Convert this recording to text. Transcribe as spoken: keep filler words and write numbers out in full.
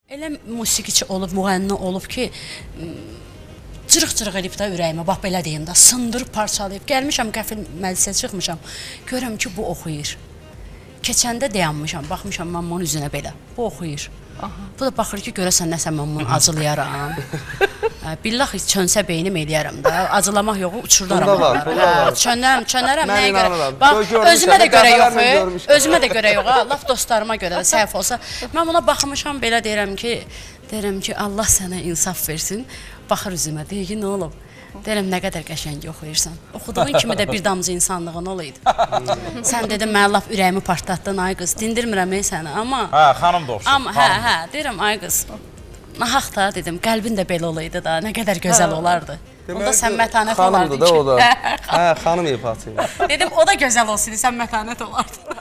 Elə musiqiçi olub, müğənni olub ki, cırıq-cırıq elib də ürəyimə, bax belə deyim də, sındırıb, parçalayıb. Gəlmişəm, qəfil məclisə çıxmışam, görəm ki, bu oxuyur. Keçəndə dayanmışam, baxmışam mammanın üzünə belə, bu oxuyur. Aha. Bu da baxır ki, görəsən nəsə mammanı acılayaram. Billah çönsə beynim eləyərəm də, acılamaq yox, uçurdaram. Bunda var, bunda var. Çönərəm, çönərəm, nəyə görə? Bax, özümə də görə yox, özümə də görə yox, laf dostlarıma görə də səhv olsa. Mən buna baxmışam, belə deyirəm ki, deyirəm ki, Allah sənə insaf versin. Baxır üzümə, deyir ki, nə olub? Deyirəm, nə qədər qəşəngi oxuyursan. Oxuduğun kimi də bir damcı insanlığın olaydı. Sən dedim, mən laf ürəyimi partlatdın, ay qız, dindirmirəm səni, amma... Hə, xanım da olsun. Hə, hə, deyirəm, ay qız, nahaq da, dedim, qəlbin də belə olaydı da, nə qədər gözəl olardı. Onda sən mətanət olardın ki. Xanımdır da o da. Hə, xanım ifatı. Dedim, o da gözəl olsaydı, sən mətanət olardın.